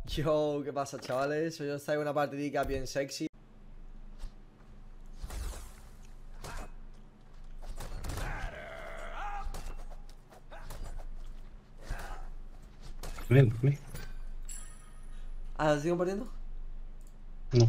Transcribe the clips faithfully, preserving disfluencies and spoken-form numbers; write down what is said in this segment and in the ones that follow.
Yo, ¿qué pasa, chavales? Hoy os traigo una partidica bien sexy. Ven, ven. ¿Ah, sigo perdiendo? No.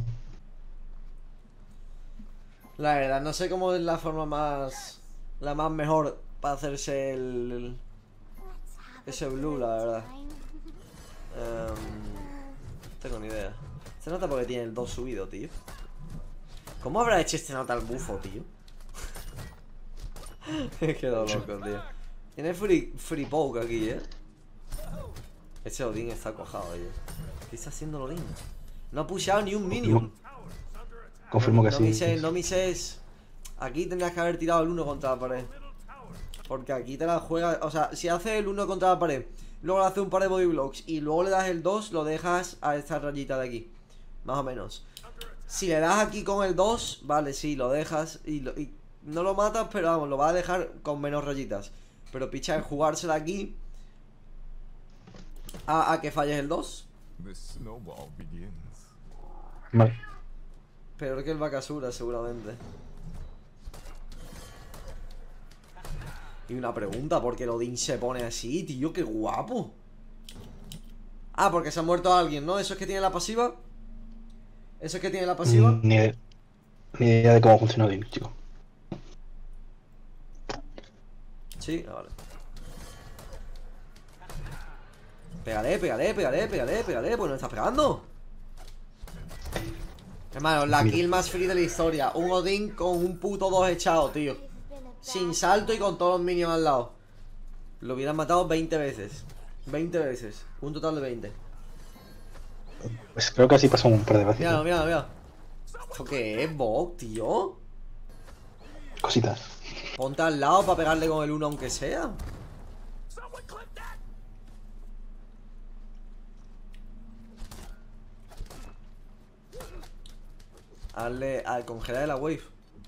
La verdad, no sé cómo es la forma más... La más mejor para hacerse el... el- ese blue, la verdad. Um, no tengo ni idea. Se nota porque tiene el dos subido, tío. ¿Cómo habrá hecho este nota al bufo, tío? He quedado loco, tío. Tiene free, free poke aquí, eh. Ese Odín está cojado, tío. ¿Qué está haciendo el Odín? No ha pusheado ni un minion. Confirmo no, que no sí. mises, no mises. Aquí tendrías que haber tirado el uno contra la pared. Porque aquí te la juegas. O sea, si haces el uno contra la pared, luego le haces un par de body blocks y luego le das el dos, lo dejas a esta rayita de aquí. Más o menos. Si le das aquí con el dos, vale, sí, lo dejas y, lo, y no lo matas, pero vamos, lo vas a dejar con menos rayitas. Pero picha, jugársela aquí a, a que falles el dos. Vale. Peor que el Bakasura, seguramente. Y una pregunta, ¿por qué el Odín se pone así, tío? ¡Qué guapo! Ah, porque se ha muerto alguien, ¿no? ¿Eso es que tiene la pasiva? ¿Eso es que tiene la pasiva? Mm, Ni, idea, ni idea de cómo funciona bien, chico. Sí, ah, vale. Pégale, pégale, pégale, pégale, pégale. Pues no estás pegando. Hermano, la Mira. kill más free de la historia. Un Odín con un puto dos echado, tío. Sin salto y con todos los minions al lado. Lo hubieran matado veinte veces. veinte veces. Un total de veinte. Pues creo que así pasó un par de veces. Mira, mira, mira. ¿Esto qué es, bot, tío? Cositas. Ponte al lado para pegarle con el uno aunque sea. Hazle al congelar de la wave.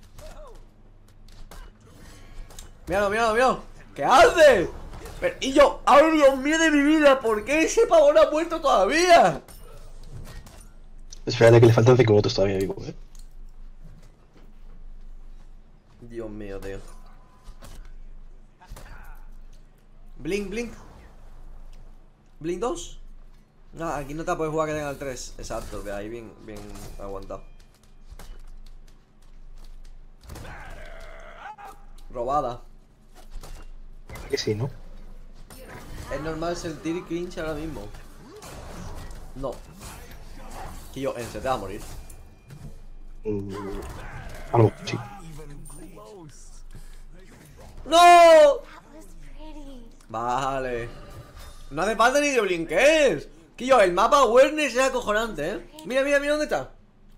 Míralo, míralo, míralo. ¿Qué hace? Pero, y yo, ¡ay, Dios mío de mi vida! ¿Por qué ese pavo no ha muerto todavía? Espérate que le faltan cinco votos todavía vivo, eh. Dios mío, tío. Blink, blink. Blink dos. No, aquí no te puedes jugar que tenga el tres. Exacto, de ahí bien, bien aguantado. Robada. Que sí, ¿no? Es normal sentir cringe ahora mismo. No. Que yo, en se te va a morir. Mm, algo, sí. ¡No! Vale. No hace falta ni que blinques. Que yo, el mapa awareness es acojonante, eh. Mira, mira, mira dónde está.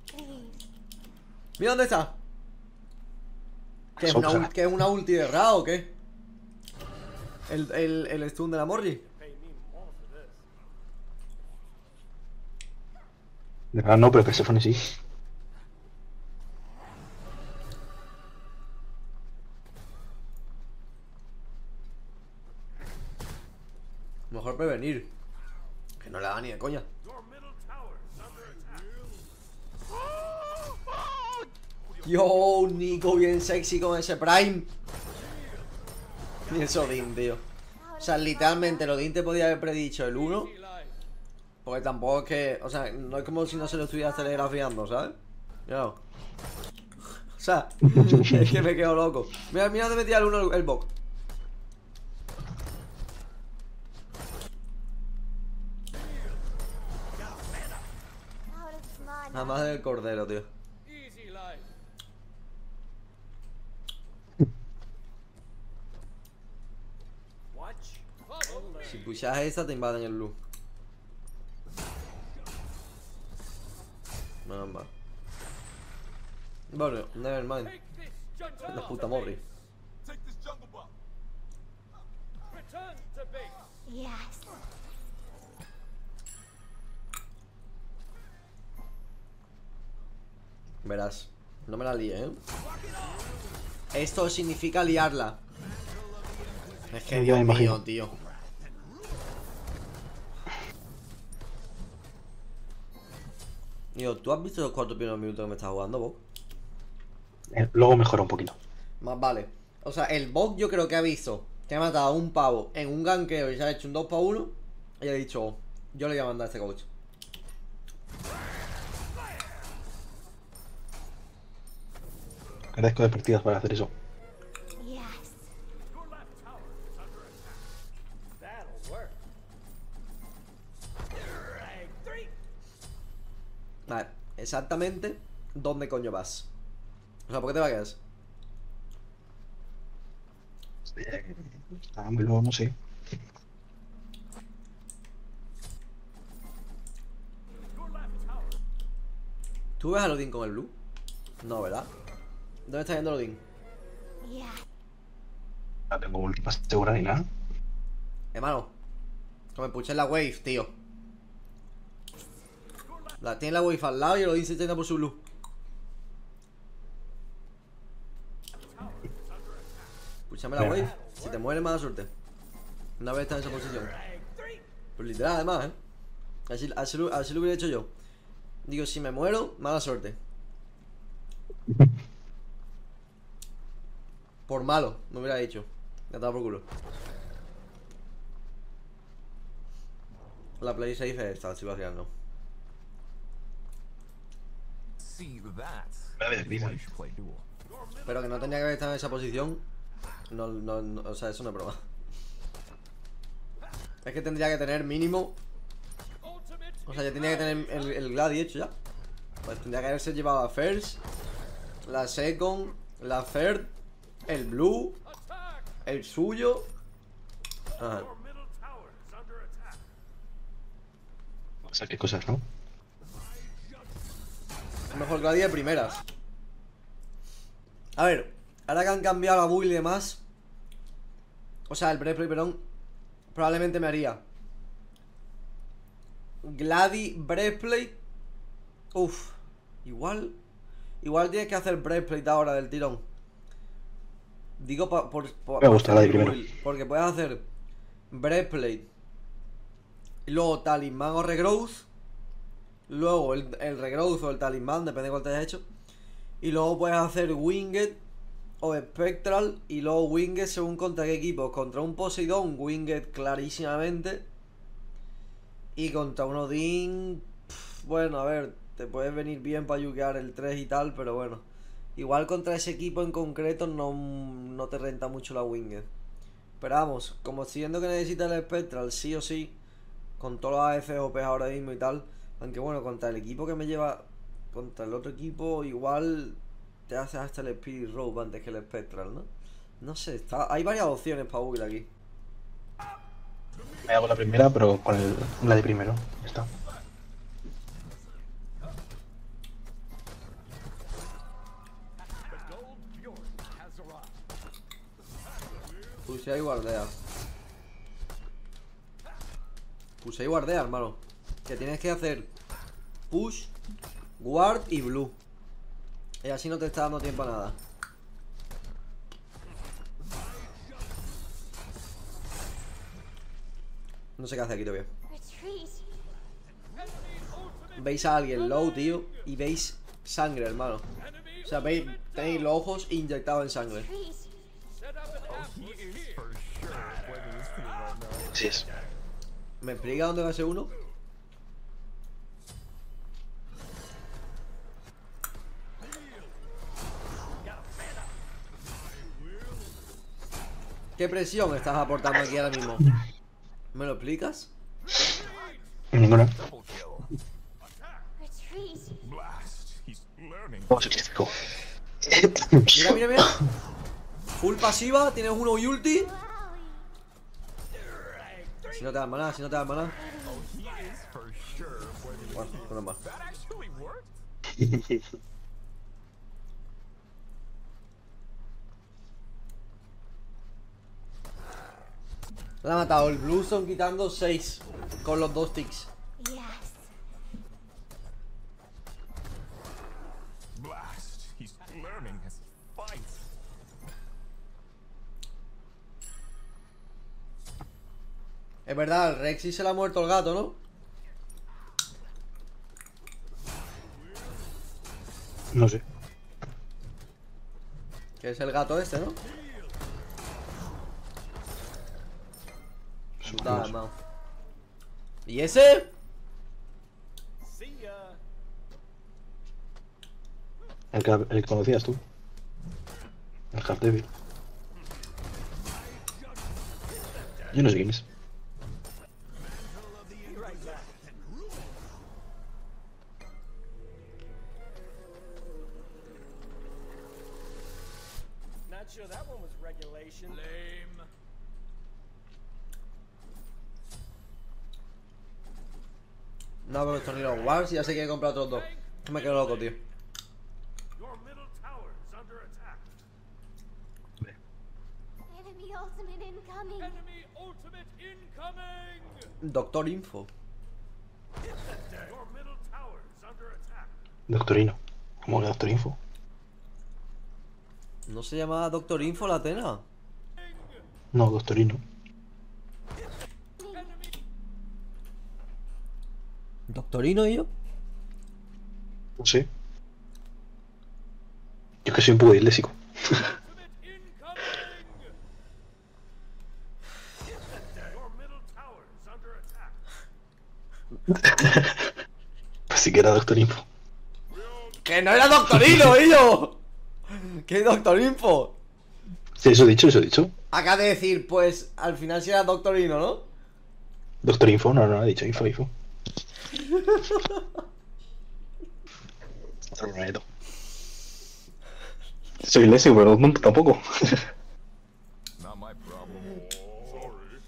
Mira dónde está. ¿Qué es una, ul- ¿qué es una ulti de Ra o qué? El, el, el stun de la Morri. De verdad no, pero que se pone sí. Mejor prevenir. Que no le da ni de coña. Yo, Nico, bien sexy con ese Prime. Y el Odín, tío. O sea, literalmente el Odín te podía haber predicho el uno. Porque tampoco es que... O sea, no es como si no se lo estuviera telegrafiando, ¿sabes? Mira. O sea, es que me quedo loco. Mira, mira dónde metía el uno el, el bot. Nada más del cordero, tío. Si pushas esa te invaden el blue. Nada más. Bueno, nevermind. La puta Morri. Verás. No me la líes, ¿eh? Esto significa liarla. Es que Ya Dios me mío, imagino. tío. Digo, ¿tú has visto los cuatro primeros minutos que me estás jugando, vos? Eh, luego mejora un poquito. Más vale. O sea, el bot yo creo que ha visto que ha matado a un pavo en un ganqueo y se ha hecho un dos para uno. Y ha dicho, yo le voy a mandar a este coach. Agradezco de partidas para hacer eso. Vale, exactamente ¿dónde coño vas? O sea, ¿por qué te vayas? Ah, muy luego, no sé. ¿Tú ves a Odin con el blue? No, ¿verdad? ¿Dónde está yendo Odin? No tengo última segura ni nada. Hermano, que me puché la wave, tío. La, tiene la wave al lado y el Odin se está yendo por su blue. Púchame la wave. Si te mueres, mala suerte. Una vez estás en esa posición. Pues literal, además, ¿eh? Así, así, lo- así lo hubiera hecho yo. Digo, si me muero, mala suerte. Por malo, me hubiera dicho. Me ha dado por culo. La play safe es esta situación, ¿no? Pero que no tenía que haber estado en esa posición. No, no, no, o sea, eso no es broma. Es que tendría que tener mínimo. O sea, ya tenía que tener el, el Gladi hecho ya. Pues tendría que haberse llevado la First, la Second, la Third, el Blue, el suyo. Ajá. O sea, qué cosas, ¿no? Mejor Gladi de primeras. A ver, ahora que han cambiado la build y demás. O sea, el Breastplate, perdón. Probablemente me haría Gladi, Breastplate. Uff. Igual. Igual tienes que hacer Breastplate ahora del tirón. Digo pa, por, por, Me gusta la de hacer primero. build, porque puedes hacer Breastplate y luego Talismán o Regrowth. Luego el, el Regrowth o el Talismán, depende de cuál te hayas hecho. Y luego puedes hacer Winged o Spectral. Y luego Winged según contra qué equipo. Contra un Poseidón, Winged clarísimamente. Y contra un Odin, pff, bueno, a ver, te puedes venir bien para yukear el tres y tal, pero bueno. Igual contra ese equipo en concreto no, no te renta mucho la Winged. Pero vamos, como siendo que necesitas el Spectral sí o sí, con todos los A F O P ahora mismo y tal. Aunque bueno, contra el equipo que me lleva, contra el otro equipo igual te haces hasta el Spirit Rope antes que el Spectral, ¿no? No sé, está, hay varias opciones para build aquí. Me hago la primera, pero con el, la de primero. Ya está. Puse y guardea. Puse y guardea, hermano. Que tienes que hacer push, guard y blue. Y así no te está dando tiempo a nada. No sé qué hace aquí todavía. Veis a alguien low, tío, y veis sangre, hermano. O sea, veis, tenéis los ojos inyectados en sangre. Así es. ¿Me explica dónde va ese uno? ¿Qué presión estás aportando aquí ahora mismo? ¿Me lo explicas? Ninguna. Vamos a explicar. Mira, mira, mira. Full pasiva, tienes uno y ulti. Si no te dan maná, si no te dan maná. Bueno, no más. La ha matado el Bluestone quitando seis con los dos ticks. Es verdad, el Rexy se le ha muerto el gato, ¿no? No sé. Que es el gato este, ¿no? Supongo. Dale, mao. ¿Y ese? El que, el que conocías tú. El Half Devil. Yo no sé quién es. Not sure that one was regulation. Lame. No, pero esto ni los Wars y ya se quiere comprar otros dos. Me quedo loco, tío. Your middle tower is under attack. Enemy ultimate incoming. Enemy ultimate incoming. Doctor Info. Your middle tower is under attack. Doctorino. ¿Cómo que Doctor Info? ¿No se llamaba Doctor Info la Atena? No, Doctorino. ¿Doctorino y yo? No sé. Yo es que soy un poco disléxico. Ultimate incoming. Your middle tower is under attack. Pues sí que era Doctor Info. ¡Que no era Doctorino, ello! ¿Qué Doctor Info? Sí, eso he dicho, eso he dicho. Acaba de decir, pues, al final sí era Doctorino, ¿no? Doctor Info, no, no, he dicho Info, Info. Otro planeta. Soy disléxico, pero no, tampoco. Not my problem. Sorry.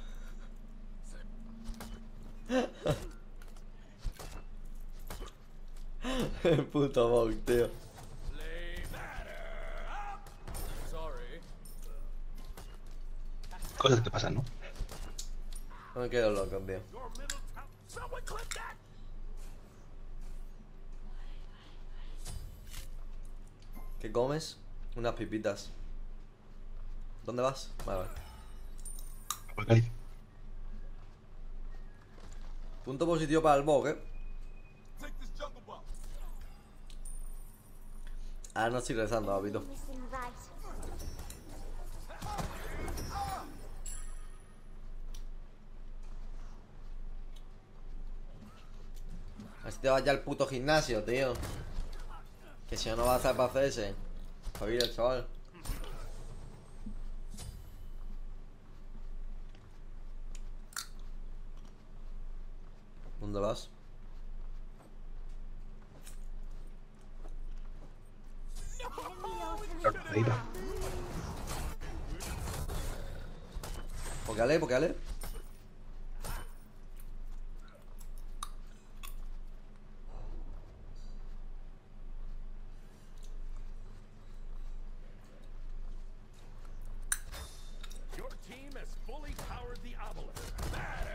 El puto Bog, tío. Sorry. Cosas que pasan, ¿no? Me quedo loco, tío. Your middle tower. Someone clip that. ¿Qué comes? Unas pipitas. ¿Dónde vas? Vale, vale. Apocalipsis. Punto positivo para el Bog, eh. Take this jungle bomb. Ahora no estoy rezando, papito. Missing right. Así te vas ya al puto gimnasio, tío. Que si no, no vas a estar para hacerse. Javier, chaval. ¿Dónde vas? Ahí va. Pocale, pocale. Your team has fully powered the obelisk.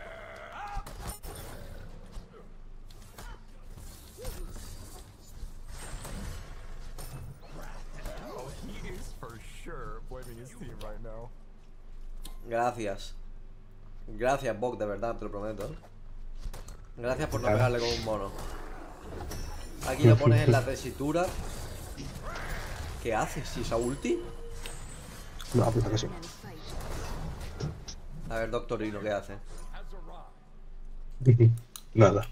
Oh, he is for sure blaming his team right now. Gracias. Gracias, Bog, de verdad, te lo prometo. ¿eh? Gracias por no pegarle con un mono. Aquí lo pones en la tesitura. ¿Qué haces? ¿Si esa ulti? No, pues acaso. A ver, Doctorino, ¿qué hace? Has arrived. Nada.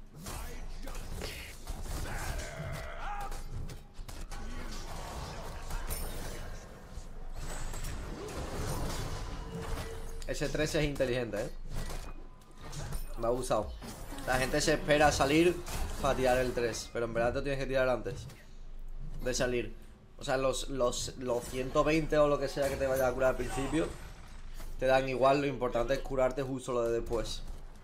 Ese tres es inteligente, ¿eh? Lo ha usado. La gente se espera a salir para tirar el tres, pero en verdad te tienes que tirar antes de salir. O sea, los, los, los ciento veinte o lo que sea que te vaya a curar al principio te dan igual, lo importante es curarte justo lo de después.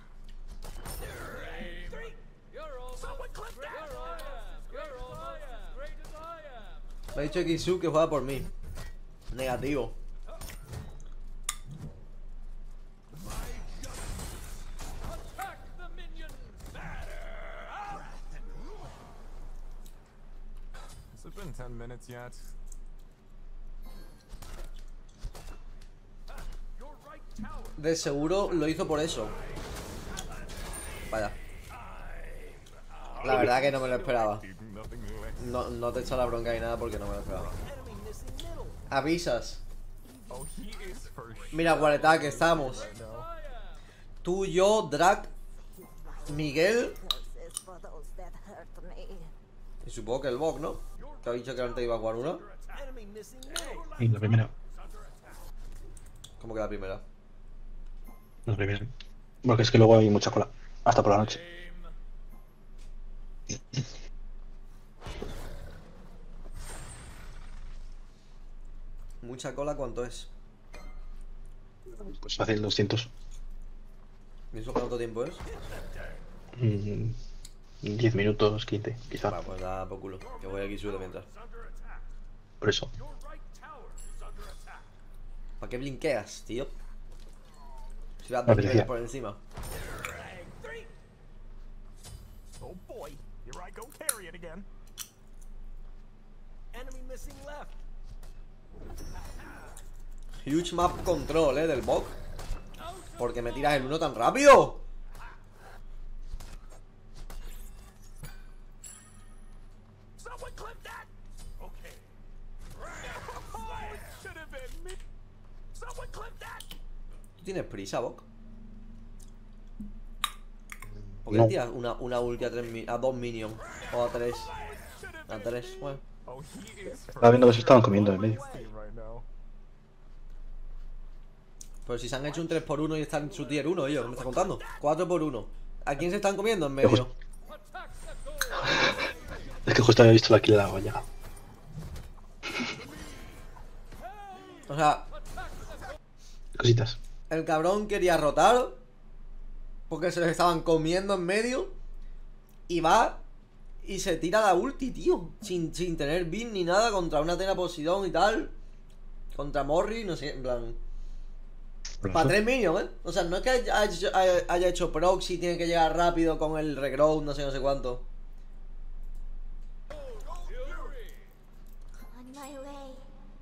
Me ha dicho Kisu que juega por mí. Negativo. Attack the minion. Has it been ten minutes yet? Your right tower. De seguro lo hizo por eso. Vaya. La verdad que no me lo esperaba. Nothing less. No, no te echa la bronca ni nada porque no me lo esperaba. Avisas. Oh, he is for sure. Mira, Guaretá, que estamos. Right now. Tú, yo, Drac, Miguel Curses for those that hurt me. y supongo que el Bog, ¿no? Que ha dicho que antes iba a jugar una. Y la primera. ¿Cómo que la primera? La primera. Porque es que luego hay mucha cola. Hasta por la noche. Mucha cola, ¿cuánto es? Pues fácil, doscientos. ¿Y eso cuánto tiempo es? Mm, diez minutos, quince, quizá. Va, pues da por culo. Que voy aquí sube mientras. Por eso. ¿Para qué blinqueas, tío? Si vas Me dos niveles apetecía. por encima. Oh boy, here I go carry it again. Enemy missing left. Huge map control, eh, del Bog. ¿Por qué me tiras el uno tan rápido? Someone clip that. Okay. Oh, it should have been me. Someone clip that. ¿Tú tienes prisa, Bog? ¿Por qué No. tiras una, una ulti a, tres mi- a dos minions? O a tres. Should have A been. tres, bueno. Oh, he is for Estaba viendo que se estaban comiendo en medio. team right now. Pero si se han hecho un tres por uno y están en su tier uno, ellos, ¿qué me estás contando? cuatro por uno. ¿A quién se están comiendo en medio? Es que justo había visto la kill de la olla. O sea, Cositas. el cabrón quería rotar porque se los estaban comiendo en medio y va y se tira la ulti, tío, sin, sin tener beat ni nada contra una Atena Poseidón y tal, contra Morri, no sé, en plan, para tres minions, ¿eh? O sea, no es que haya, haya- haya hecho proxy, tiene que llegar rápido con el regrowth, no sé, no sé cuánto. On my way.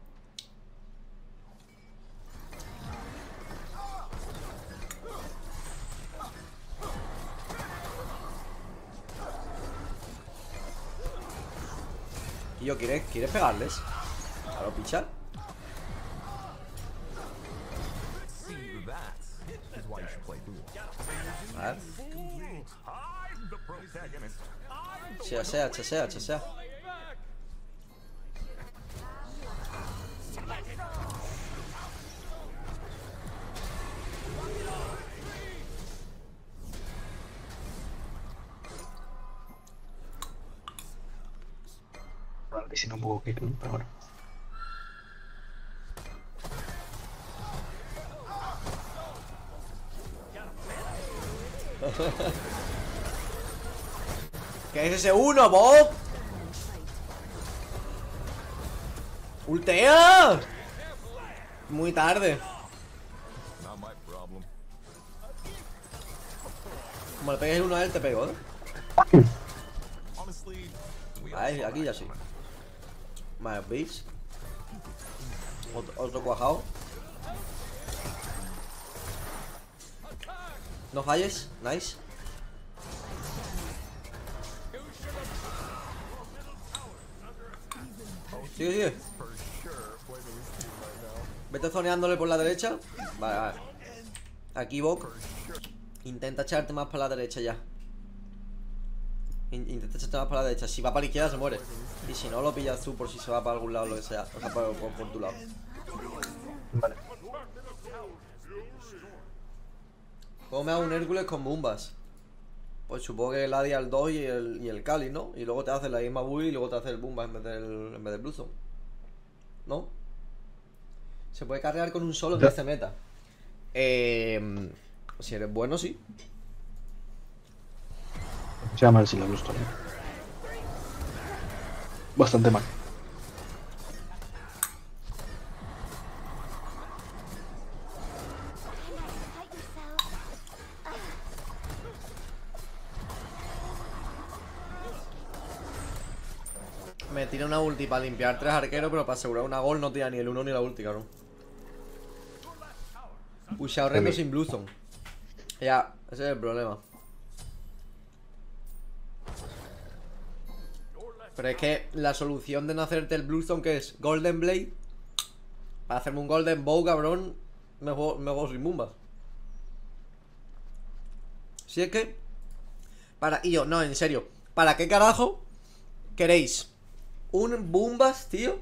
Y yo, ¿quieres, ¿quieres pegarles? Claro, pichar. See, that is why you should play duel. A ver. I'm the protagonist. I'm the Chasea, chasea, chasea. Y si no, un poco kick, ¿no? Pero bueno. ¿Qué es ese uno, Bob? ¡Ultea! Muy tarde. not my problem. Como le pegues el uno a él, te pego, ¿eh? Honestly, we Ahí, aquí ya sí. Vale, ¿veis? Otro, otro cuajado. No falles, nice. Sigue, sigue. for sure blaming his team right now. Vete zoneándole por la derecha. Vale, vale. Aquí, Bok. Intenta echarte más para la derecha ya. In- Intenta echarte más para la derecha. Si va para la izquierda se muere. Y si no lo pillas tú por si se va para algún lado, lo que sea. O sea, por, por, por tu lado. Vale. ¿Cómo me hago un Hércules con bombas? Pues supongo que el Adi al dos y el, y el Cali, ¿no? Y luego te hace la misma Bui y luego te hace el Bumba en vez del, en vez del Bluzo. ¿No? Se puede cargar con un solo en Ya. este meta. Eh, si eres bueno, sí. Se llama el si la gusto, ¿no? Bastante mal. Fight yourself. Me tira una ulti para limpiar tres arqueros, pero para asegurar una gol no tira ni el uno ni la ulti, cabrón. Pushea horrendo Ok. sin Bluezone. Ya, ese es el problema. Pero es que la solución de no hacerte el Bluestone, que es Golden Blade, para hacerme un Golden Bow, cabrón, me juego, me juego sin bombas. Si es que... Para... Y yo, no, en serio, ¿para qué carajo queréis un bombas, tío?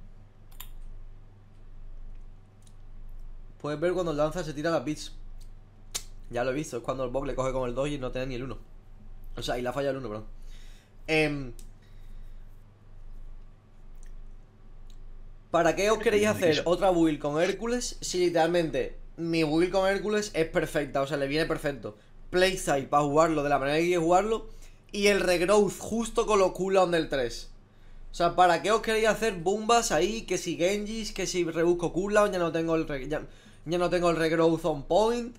Puedes ver cuando el lanza se tira las bits. Ya lo he visto, es cuando el Bob le coge con el dos y no tiene ni el uno. O sea, y la falla el uno, perdón. Eh... ¿Para qué os queréis hacer otra build con Hércules si literalmente mi build con Hércules es perfecta? O sea, le viene perfecto. Playstyle para jugarlo de la manera que quieres jugarlo. Y el regrowth justo con los cooldowns del tres. O sea, ¿para qué os queréis hacer bombas ahí? Que si Genjis, que si rebusco cooldown, ya no tengo el re ya, ya no tengo el regrowth on point.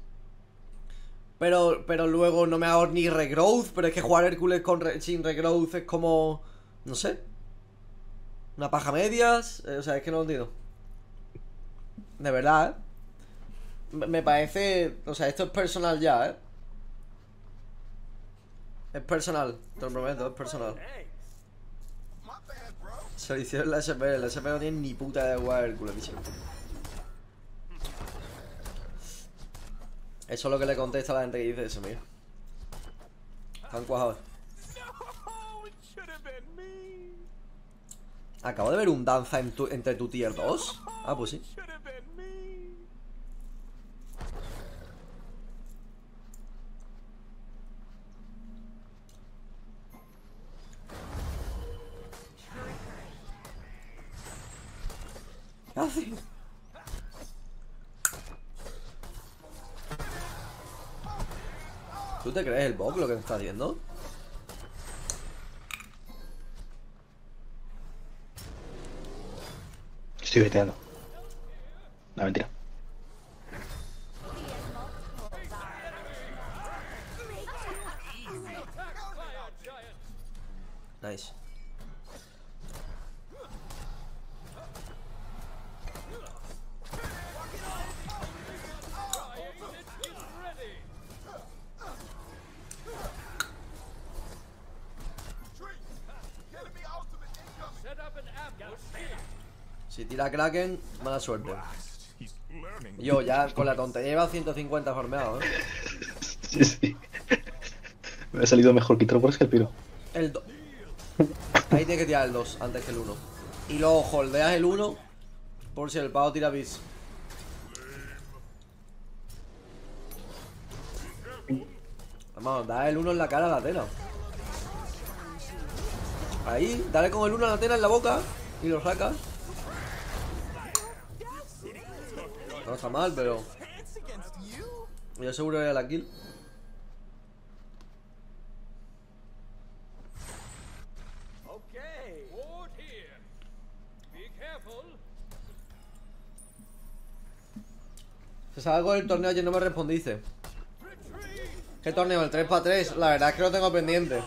Pero, pero luego no me hago ni regrowth. Pero es que jugar Hércules con re sin regrowth es como... No sé. Una paja medias. eh, O sea, es que no lo entiendo. De verdad, ¿eh? Me me parece... O sea, esto es personal ya, ¿eh? Es personal, te lo prometo, es personal. Se lo hicieron la S P, la S P no tiene ni puta de jugar Hércules, bicho. Eso es lo que le contesta a la gente que dice eso, mira. Están cuajados. No, it should have been me. Acabo de ver un danza en tu, entre tu tier dos. Ah, pues sí. Should have been me. ¿Qué hace? ¿Tú te crees el bug lo que está haciendo? Estoy veteando. No, mentira. Nice. Si tira Kraken, mala suerte. He's learning. Yo ya con la tontería lleva ciento cincuenta farmeado, ¿eh? Sí, sí. Me ha salido mejor Kitropos que el Piro. El dos. Ahí tienes que tirar el dos antes que el uno. Y luego holdeas el uno por si el pavo tira bis. Vamos, da el uno en la cara a la Atena. Ahí, dale con el uno a la Atena en la boca y lo sacas. No está mal, pero It's against you. yo seguro que era la kill. Okay. Ward here. Be careful. Se salgo del torneo ayer no me respondiste. ¿Qué torneo? El tres para tres. La verdad es que lo tengo pendiente.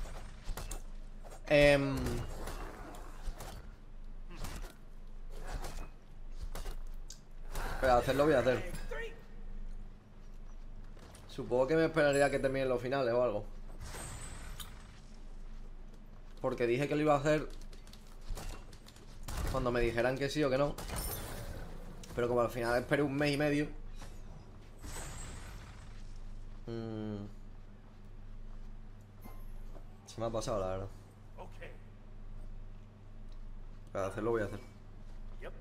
Eh... Pero hacerlo voy a hacer. Supongo que me esperaría que terminen los finales o algo. Porque dije que lo iba a hacer cuando me dijeran que sí o que no. Pero como al final esperé un mes y medio. Mmm, se me ha pasado, la verdad. Okay. Para hacerlo voy a hacer. Yep.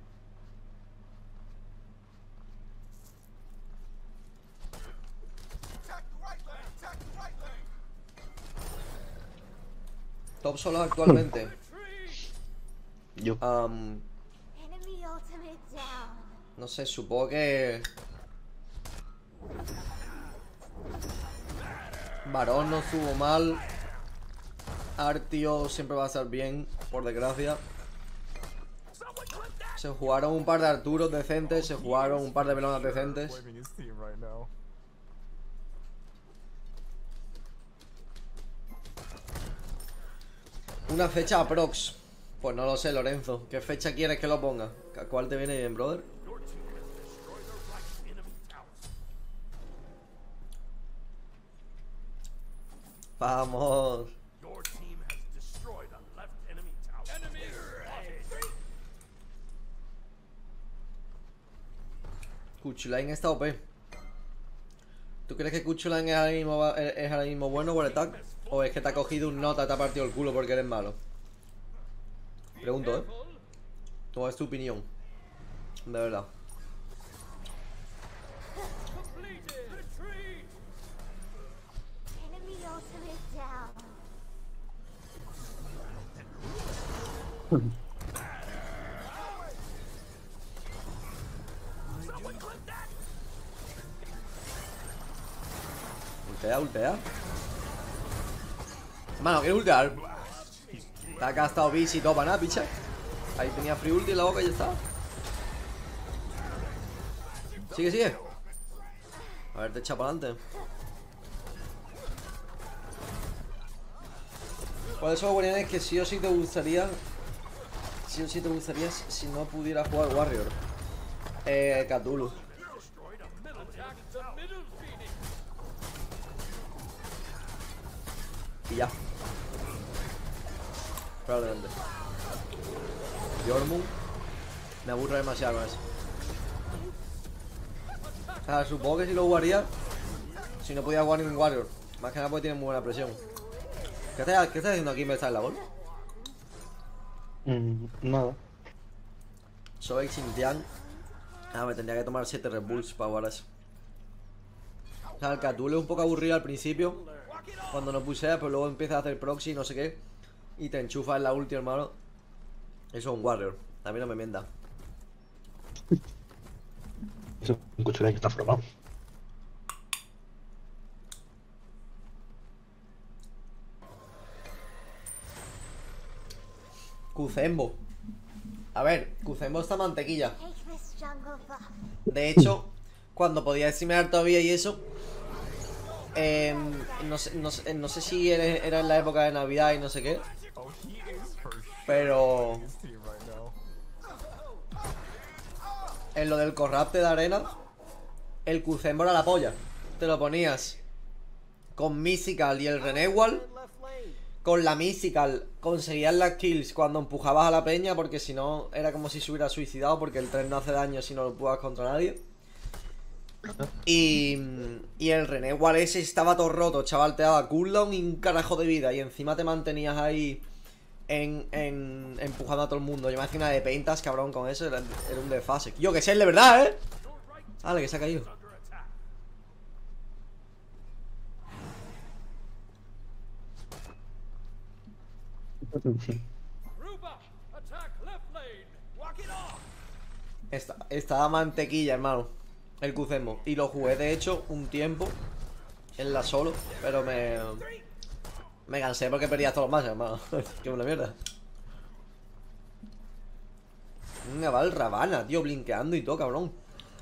Top solo actualmente. Yo. Am, Enemy ultimate down. no sé, supongo que Varón no estuvo mal. Artio siempre va a estar bien, por desgracia. Se jugaron un par de Arturos decentes, se jugaron un par de Velonas decentes. Blaming his team right now. Una fecha aprox. Pues no lo sé, Lorenzo. ¿Qué fecha quieres que lo ponga? ¿A cuál te viene bien, brother? Vamos. Your team has destroyed a Kuchulain está O P. ¿Tú crees que Kuchulain es ahora mismo, es ahora mismo bueno, Waretac? ¿O es que te ha cogido un nota y te ha partido el culo porque eres malo? Pregunto, ¿eh? ¿Cómo es tu opinión? De verdad. Enemy ultimate down. Ultea, ultea. Mano, ¿quieres ultear? Te ha gastado bici y todo para nada, picha. Ahí tenía free ulti en la boca y ya está. Sigue, sigue. A ver, te echa para adelante. Por eso, Guardián, es que sí o sí te gustaría. Sí o sí te gustaría si no pudiera jugar Warrior. Eh, Cthulhu. Y ya. Probablemente. Jormung. Me aburro demasiado con eso. O sea, supongo que si lo jugaría, si no podía jugar ningún Warrior. Más que nada porque tiene muy buena presión. ¿Qué estás, qué estás haciendo aquí en vez de estar en la gol? Mm, nada. Soy Xinjiang. Ah, me tendría que tomar siete Red Bulls para jugar eso. O sea, el Cthulhu es un poco aburrido al principio, cuando no pusea, pero luego empieza a hacer proxy y no sé qué. Y te enchufa en la ulti, hermano. Eso es un Warrior. A mí no me mienta. Eso es un Kuchulain que está formado. Kuzenbo. A ver, Kuzenbo está mantequilla. Take this jungle buff. De hecho, cuando podía streamear todavía y eso, eh, no, sé, no, sé, no sé si era, era en la época de Navidad y no sé qué, Oh, he is for sure pero his team right now. en lo del corrupte de arena, el Kuzenbo era la polla. Te lo ponías con Mystical y el Renewal. Con la Mystical conseguías las kills cuando empujabas a la peña, porque si no era como si se hubiera suicidado, porque el tren no hace daño si no lo empujas contra nadie. Y, y el Renewal ese estaba todo roto, chaval, te daba cooldown y un carajo de vida, y encima te mantenías ahí en, en empujando a todo el mundo. Yo me hacía una de peintas, cabrón, con eso, era, era un desfase. Yo que sé, de verdad, ¿eh? Vale, que se ha caído. Ruba, attack left lane. Walk it off. Esta, estaba mantequilla, hermano, el Kuzenbo. Y lo jugué, de hecho, un tiempo en la solo, pero me me cansé porque perdía todos los matches, hermano. Que una mierda. Una va el Ravana, tío, blinqueando y todo, cabrón.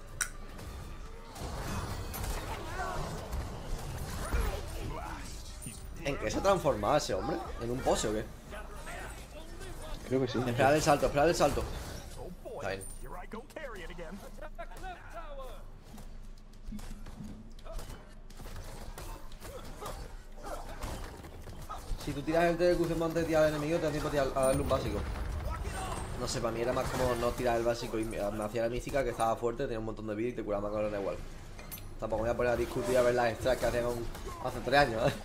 ¿En qué se transformaba ese hombre? ¿En un pose o qué? Creo que sí. Esperad el salto, esperad el salto. Oh boy, Está bien. here I go carry it again. Attack left tower. Si tú tiras el del Kuzenbo antes de tirar al enemigo, te da tiempo a tirar- a darle un básico. No sé, para mí era más como no tirar el básico y me me hacía la mística, que estaba fuerte, tenía un montón de vida y te curaba con el igual. Tampoco me voy a poner a discutir a ver las extras que hacían un- hace tres años, ¿eh?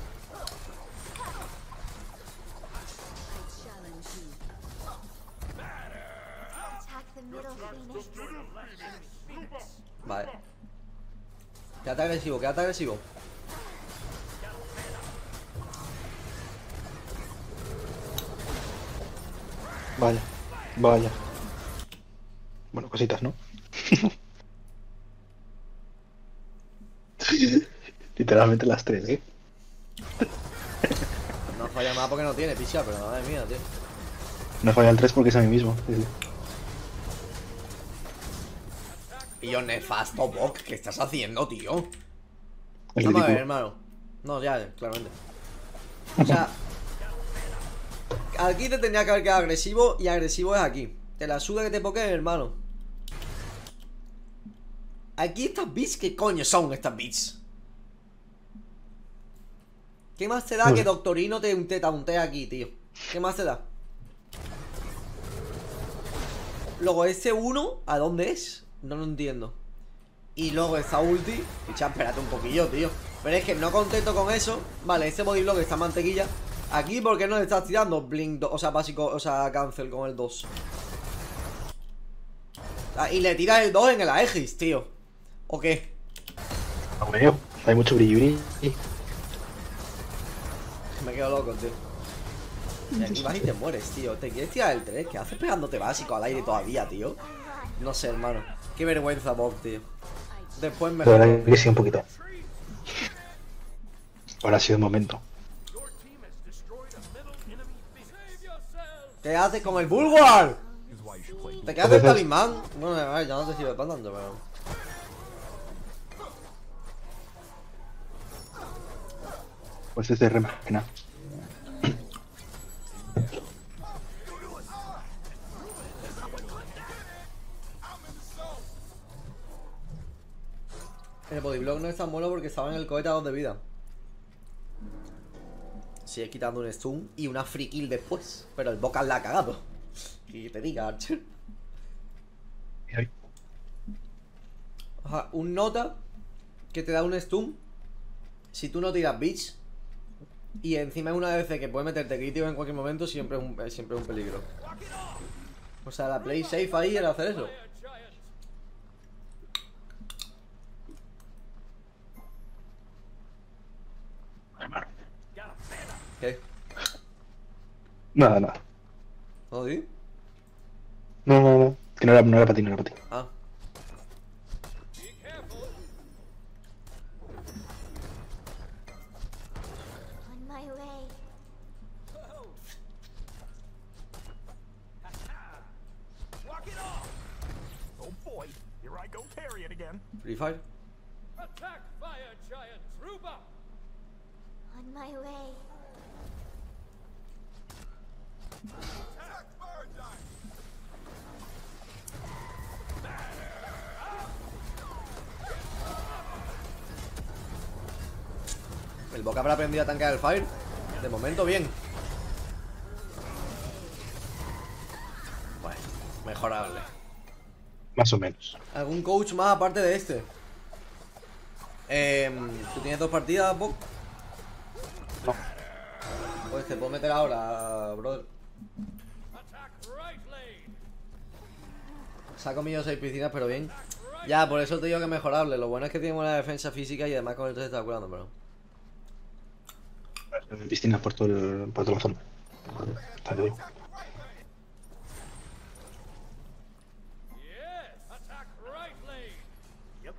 Attack the middle phoenix. Vale. Quédate agresivo, quédate agresivo. Vaya, vaya. Bueno, cositas, ¿no? Literalmente las tres, ¿eh? No falla más porque no tiene, picha, pero madre mía, tío. No falla el tres porque es a mí mismo. Sí, sí. Tío, nefasto, Bok, ¿qué estás haciendo, tío? Es Vamos a ver, ridículo. hermano. No, ya, claramente. O sea, aquí te tendría que haber quedado agresivo y agresivo es aquí. Te la suda que te pokeen, hermano. Aquí estas bits, ¿qué coño son estas bits? ¿Qué más te da que Doctorino te, te tauntea aquí, tío? ¿Qué más te da? Luego, ese uno, ¿a dónde es? No lo entiendo. Y luego esa ulti. Picha, espérate un poquillo, tío. Pero es que no contento con eso. Vale, ese body block está mantequilla. Aquí, ¿por qué no le estás tirando Blink dos? O sea, básico, o sea, cancel con el dos. Ah, y le tiras el dos en el Aegis, tío. ¿O qué? No veo. Hay mucho brillo, brillo. Me quedo loco, tío. Y aquí vas y te mueres, tío. ¿Te quieres tirar el tres? ¿Qué haces pegándote básico al aire todavía, tío? No sé, hermano. Qué vergüenza, Bob, tío. Después me... La verdad que sí, un poquito. Ahora ha sido el momento. ¿Qué haces con el Bulwark? Is why you should play. ¿Te quedas del talismán? Bueno, a ver, ya no te sirve para tanto, pero... Pues es de remena. El bodyblock no es tan bueno porque estaba en el cohete a dos de vida. Sigue quitando un stun y una free kill después. Pero el Boca la ha cagado. Que te diga, Archer. Ajá, un nota que te da un stun si tú no tiras bitch. Y encima es una D C que puede meterte crítico en cualquier momento. Siempre es un, siempre es un peligro. O sea, la play safe ahí era hacer eso. Hermano. ¿Qué? Nada, nada. ¿No, sí? No, no, no. Que no era, no era para ti, no era para ti. Ah. On my way. Walk it off! Oh boy, here I go carry it again. Free Fire. Attack fire giant Truba! On my way. Attack fire giant! El Boca habrá aprendido a tanquear el Fire. De momento bien. Bueno, mejorable. Más o menos. ¿Algún coach más aparte de este? Eh, ¿Tú tienes dos partidas, Boc? No. Pues te puedo meter ahora, brother. Attack right lane! Se ha comido seis piscinas, pero bien. Ya, por eso te digo que es mejorable. Lo bueno es que tiene buena defensa física y además con el tres está curando, pero... Piscinas por todo el, por toda la zona. Está bien. Yes! Attack right lane! Yep.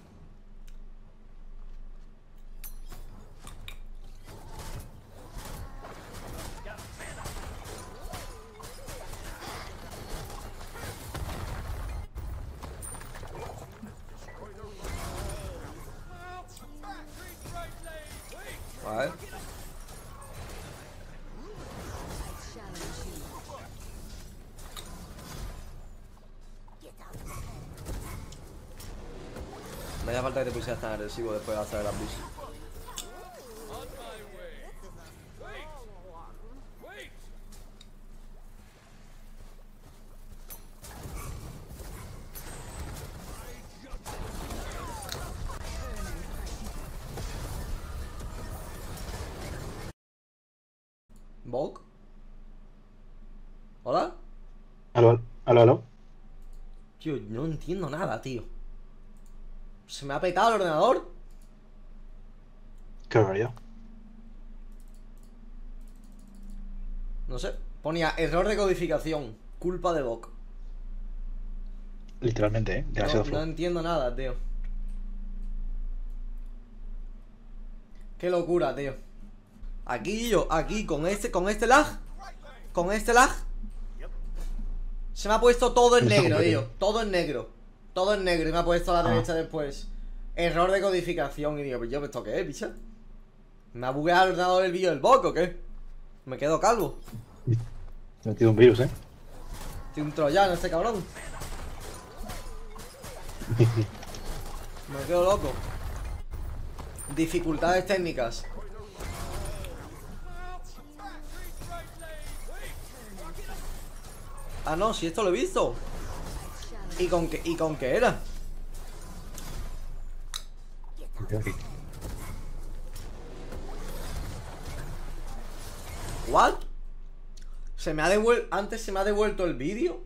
Vale. No hace falta que te pusieras tan agresivo después de hacer el ambush. On my way! Wait! Wait! ¿Bok? ¿Hola? Aló, aló, aló. Tío, no entiendo nada, tío. ¿Se me ha petado el ordenador? Qué barbaridad. No sé. Ponía error de codificación. Culpa de Bok. Literalmente, eh. Demasiado No, no flojo. entiendo nada, tío. Qué locura, tío. Aquí yo, aquí, con este, con este lag. Con este lag. Se me ha puesto todo en Está negro, complicado. tío. Todo en negro. Todo en negro. Y me ha puesto a la Ah. derecha después. Error de codificación. Y digo, pues yo, ¿esto qué es, bicha? ¿Me ha bugueado el ordenador el vídeo del Bok o qué? Me quedo calvo. Me he metido un virus, eh. Tiene un troyano este cabrón. Me quedo loco. Dificultades técnicas. Ah, no, si esto lo he visto. ¿Y con qué, y con qué era? Estoy aquí. ¿What? Se me ha devuelto. Antes se me ha devuelto el vídeo.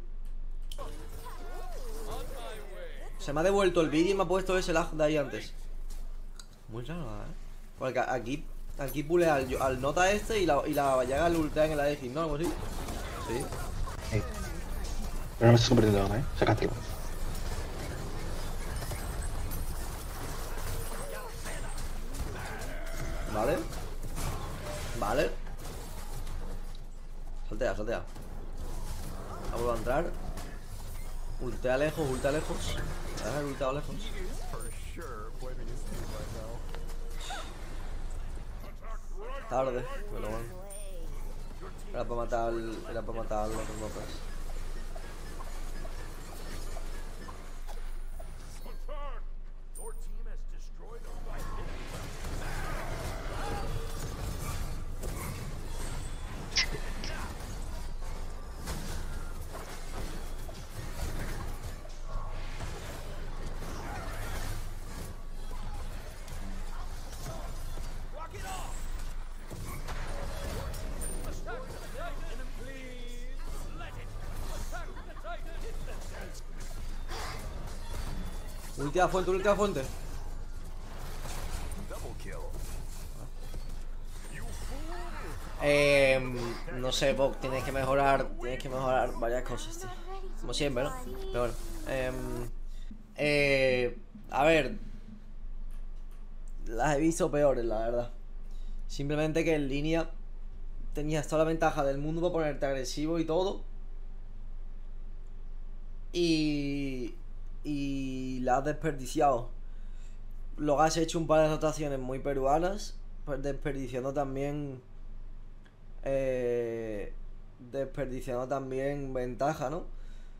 Se me ha devuelto el vídeo y me ha puesto ese lag de ahí antes. Muy raro, ¿eh? Porque aquí, aquí pulea al, al nota este y la, y la vallaga lo ultea en el A X, ¿no? Algo así. Sí. Sí. Pero no me estás convirtiendo ahora, ¿eh? Sácatelo. Vale. Vale. Saltea, saltea. Vuelvo a entrar. Ultea lejos, ultea lejos. Deja el ulteado lejos. He is for sure blaming his team right now. Tarde, pero bueno. Era para matar, era para matar a los notas. Your team has destroyed a right enemy. Rock it off! Attack the Titan, please! Let it! Attack the Titan! Ultea fuente, ultea fuente. Double kill. Eh, no sé, Bob, tienes que mejorar, tienes que mejorar varias cosas, tío. Como siempre, ¿no? Pero bueno. Eh, eh, a ver. Las he visto peores, la verdad. Simplemente que en línea tenías toda la ventaja del mundo para ponerte agresivo y todo. Y... Y la has desperdiciado. Luego has hecho un par de rotaciones muy peruanas, pues desperdiciando también... Eh, desperdiciando también ventaja, ¿no?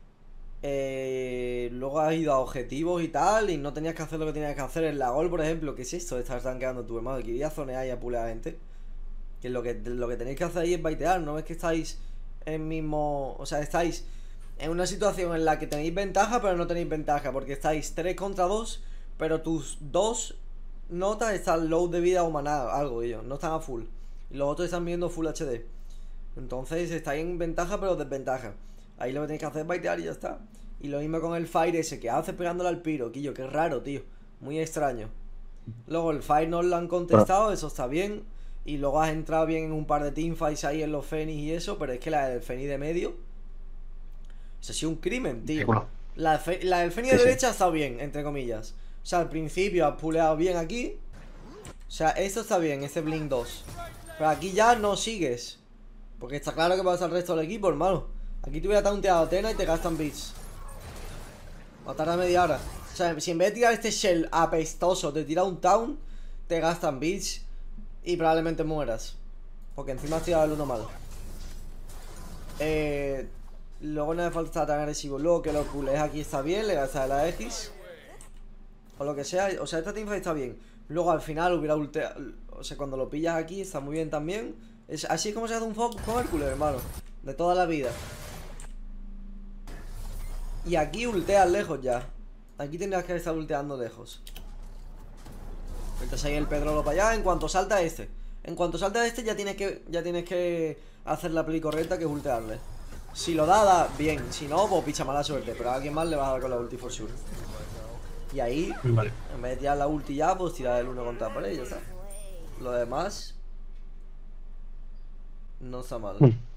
Eh, luego has ido a objetivos y tal, y no tenías que hacer lo que tenías que hacer en la gol, por ejemplo. ¿Qué es esto de estar tanqueando tu hermano? Que iría a zonear y a pulear a gente. Que lo que lo que tenéis que hacer ahí es baitear, no es que estáis en mismo... O sea, estáis en una situación en la que tenéis ventaja, pero no tenéis ventaja, porque estáis tres contra dos, pero tus dos notas están low de vida o maná, algo ellos, no están a full. Y los otros están viendo full H D. Entonces estáis en ventaja pero desventaja. Ahí lo que tenéis que hacer es baitear y ya está. Y lo mismo con el Fire ese que hace pegándole al piro, Quillo, que raro, tío. Muy extraño. Luego el Fire no lo han contestado, eso está bien. Y luego has entrado bien en un par de teamfights ahí en los Fénix y eso, pero es que la del Fénix de medio... Eso ha sido un crimen, tío. La, fe, la del Fénix de Sí, sí. derecha ha estado bien, entre comillas. O sea, al principio has puleado bien aquí. O sea, esto está bien, este Blink dos. Pero aquí ya no sigues. Porque está claro que pasa al resto del equipo, hermano. Aquí te hubiera taunteado a Atena y te gastan bits. Va a tardar media hora. O sea, si en vez de tirar este shell apestoso te tira un taunt, te gastan bits y probablemente mueras. Porque encima has tirado el uno mal. Eh, luego no hace falta estar tan agresivo. Luego que lo pules aquí está bien, le gastas la X. O lo que sea. O sea, esta teamfight está bien. Luego al final hubiera ulteado. O sea, cuando lo pillas aquí está muy bien también. Es así es como se hace un focus con Hércules, hermano. De toda la vida. Y aquí ulteas lejos ya. Aquí tendrías que estar ulteando lejos. Entonces ahí el Pedrolo para allá. En cuanto salta este. En cuanto salta este ya tienes que ya tienes que hacer la play correcta, que es ultearle. Si lo da, da bien. Si no, pues picha mala suerte. Pero a alguien más le vas a dar con la ulti for sure. Y ahí, Vale. en vez de tirar la ulti ya, pues tirar el uno contra la pared y ya está. Lo demás no está mal. Mm.